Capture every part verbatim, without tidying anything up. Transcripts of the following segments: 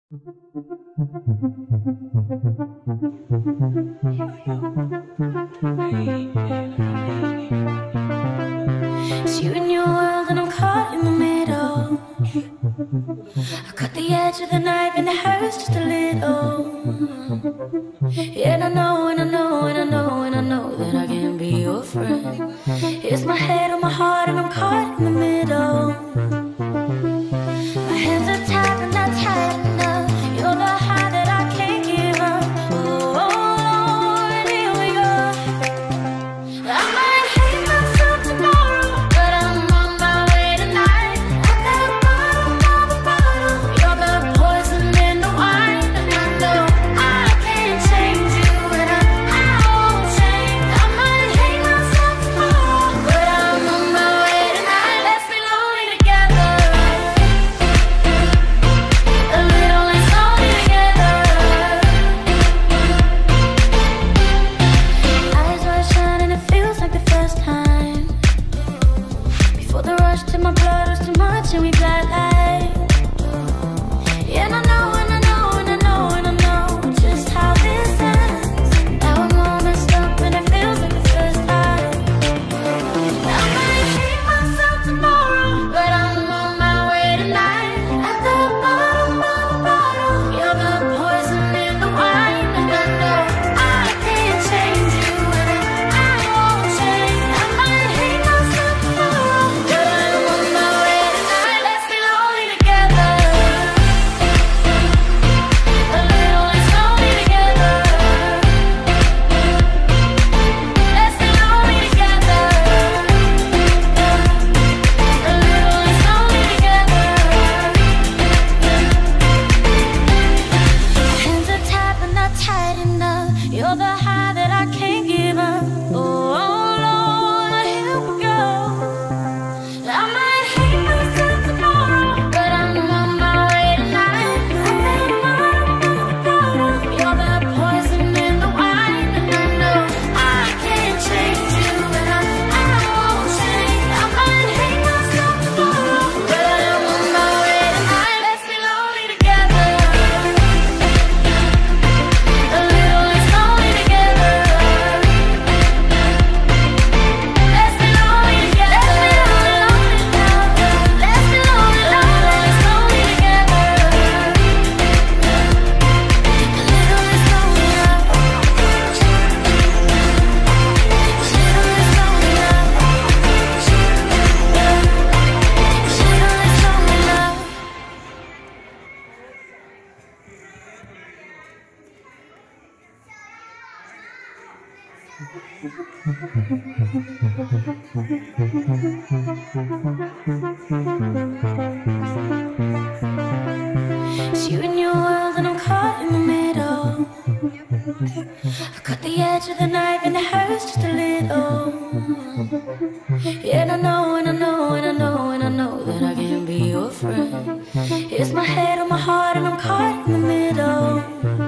It's you and your world and I'm caught in the middle. I cut the edge of the knife and it hurts just a little. Yeah, and I know, and I know, and I know, and I know that I can be your friend. Here's my head on my heart and I'm caught in the middle. My hands are tied but not tight enough. You're the high that I can't give up. Oh, oh Lord, here we go. I might hate myself tomorrow, but I'm on my way tonight. At the bottom of the bottle, you're the poison in the wine. And I know I can't change you, and I, I won't change. I might hate myself tomorrow, but I'm on my way tonight. Let's be lonely together, a little less lonely together. Eyes wide shut and it feels like the first time. Before the rush to my blood was too much and we got light. Yeah, and I know, and I know, and I know, and I know just how this ends. Now I'm all messed up and it feels like the first time. I might hate myself tomorrow, but I'm on my way tonight. At the bottom of the bottle, you're the poison in the wine. And I know I can't change you, and I, I won't change. I might hate myself tomorrow, but I'm on my way tonight. Let's be lonely together, a little less lonely together. Let's be lonely together, a little less lonely together. Hands are tied but not tight enough. You're the high that I can't give up. Oh, oh Lord, here we go. I might hate myself tomorrow, but I'm on my way tonight. At the bottom of the bottle, you're the poison in the wine. And I know I can't change you, and I, I won't change. I might hate myself tomorrow, but I'm on my way tonight. Let's be lonely together, a little less lonely together. Let's be lonely together, let's be lonely, lonely, less lonely together. A little less lonely love, a little less lonely love, a little less lonely love. It's you and your world and I'm caught in the middle. I cut the edge of the knife and it hurts just a little. Yeah, and I know, and I know, and I know, and I know that I can be your friend. Here's my head on my heart and I'm caught in the middle.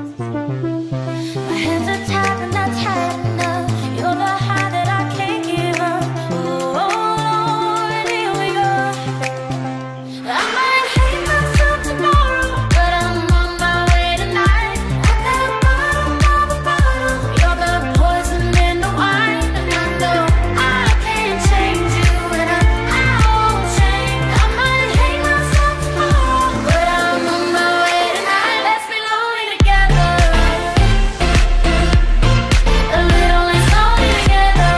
My hands are tied but not tight enough. You're the high that I can't give up. Oh, oh Lord, here we go. I might hate myself tomorrow, but I'm on my way tonight. At the bottom of the bottle, you're the poison in the wine. And I know I can't change you, and I, I won't change. I might hate myself tomorrow, but I'm on my way tonight. Let's be lonely together, a little less lonely together.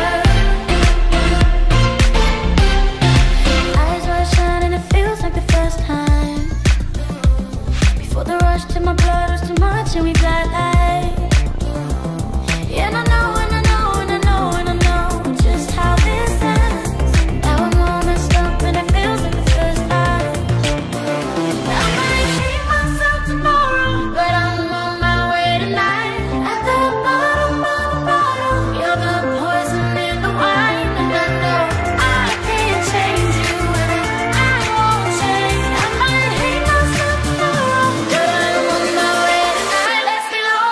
Eyes wide shut and it feels like the first time. Before the rush to my blood was too much and we got light. Yeah, and I know, and I know, and I know, and I know just how this ends. Now I'm all messed up and it feels like the first time. I might hate myself tomorrow, but I'm on my way tonight. At the bottom of the bottle, you're the poison in the wine. And I know I can't change you, and I, I won't change. I might hate myself tomorrow, but I'm on my way tonight. Let's be lonely.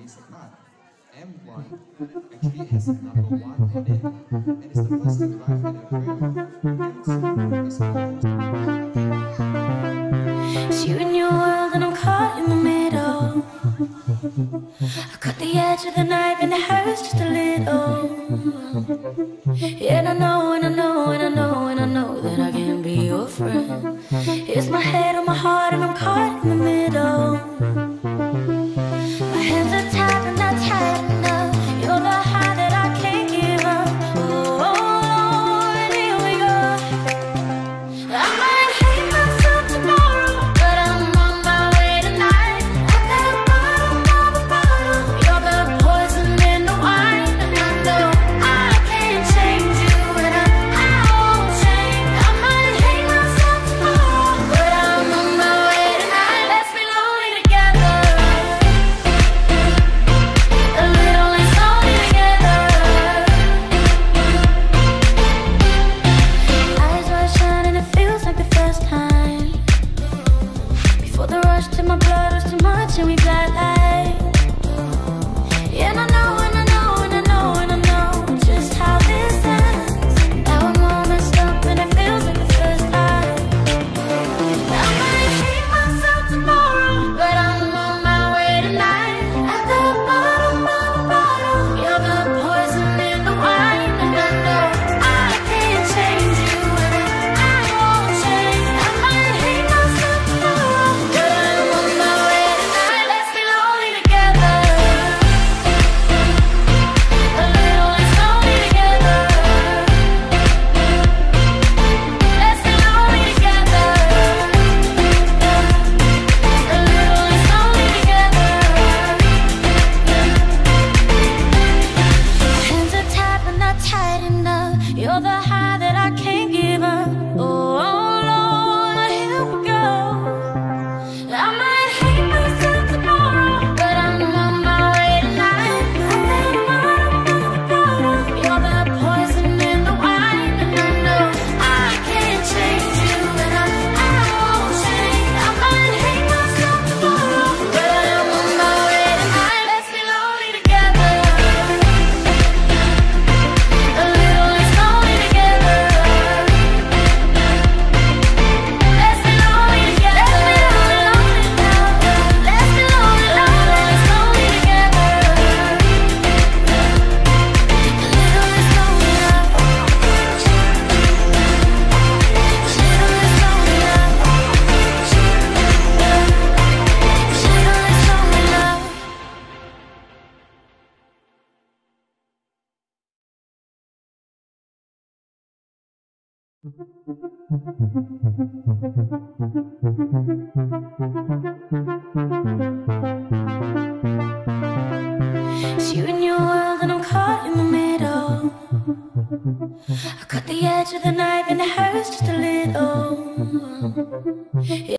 is not. M one actually is number one on it, and it's the first to arrive in a very hence It's you and your world and I'm caught in the middle. I cut the edge of the knife and it hurts just a little. Yeah, and I know, and I know, and I know, and I know that I can be your friend. It's my head on my heart and I'm caught in the middle. My hands are tied and not tight enough. You're the high that I can't give up. Oh, Lord, here we go. I might hate myself tomorrow, but I'm on my way tonight. At the bottom of the bottle, you're the poison in the wine. And I know I can't change you, and I, I won't change. I might hate myself tomorrow, but I'm on my way tonight. Let's be lonely together. A little less lonely together. Eyes wide shut and it feels like the first time. Before the rush to my blood was too much and we got light. Yeah, and I know, and I know, and I know, and I know just how this ends. Now I'm all messed up and it feels like the first time. I might hate myself tomorrow, but I'm on my way tonight. At the bottom of the bottle, you're the poison in the wine. And I know I can't change you, and I won't change. I might hate myself tomorrow, but I'm on my way tonight. Let's be lonely together. A little less lonely together. Let's be lonely together. A little less lonely together. Hands are tied but not tight enough. You're the high that I can't give up. Oh, Lord, here we go. I might hate myself tomorrow, but I'm on my way tonight. At the bottom of the bottle, you're the poison in the wine. And I know I can't change you, and I, I won't change. I might hate myself tomorrow, but I'm on my way tonight. Let's be lonely together. A little less lonely together. Let's be lonely together. Let's be lonely, lonely, less lonely together. A little less lonely love. A little less lonely love. A little less lonely love. It's you and your world and I'm caught in the middle. I cut the edge of the knife and it hurts just a little.